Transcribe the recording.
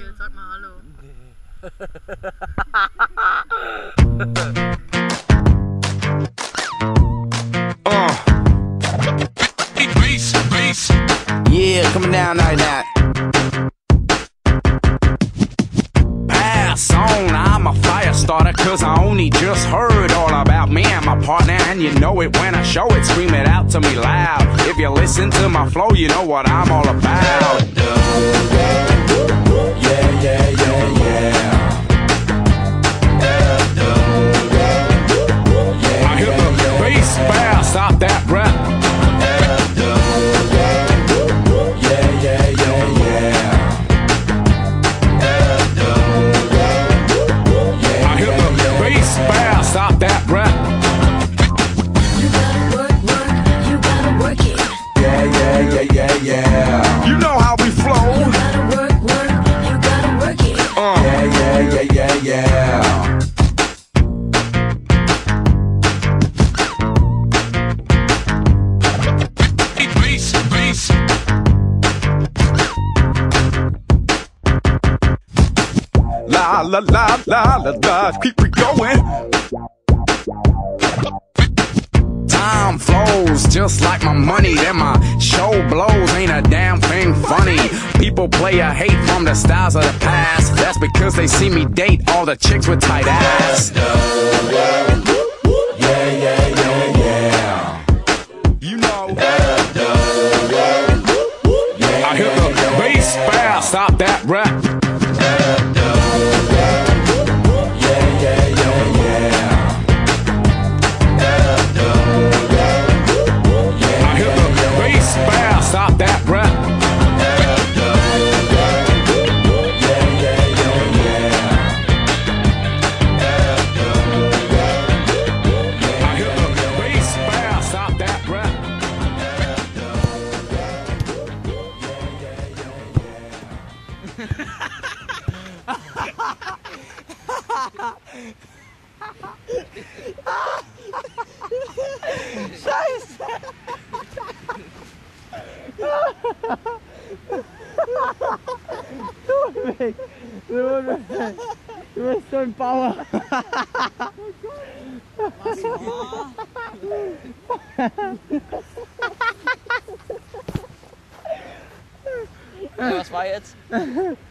jetzt sag mal Hallo. Yeah, coming down like that. Pass on, I'm a fire starter, cause I only just heard all about me and my partner, and you know it when I show it, scream it out to me loud. If you listen to my flow, you know what I'm all about. Yeah, yeah, yeah, yeah. I hit the bass fast, stop that rap. Stop that rap. You gotta work, you gotta work it. Yeah, yeah, yeah, yeah, yeah. You know how we flow. You gotta work, you gotta work it. Yeah, yeah, yeah, yeah, yeah. Bass, bass. La la la la la la. Keep it going. Time flows just like my money, then my show blows, ain't a damn thing funny. People play a hate from the styles of the past. That's because they see me date all the chicks with tight ass. Yeah, yeah, yeah, yeah. You know. I hit the bass fast, stop that rap. Stop that rap. I hit the bass fast. Stop that rap. Scheiße! Du weg! Du bist so ein Bauer! Was war? Was war jetzt?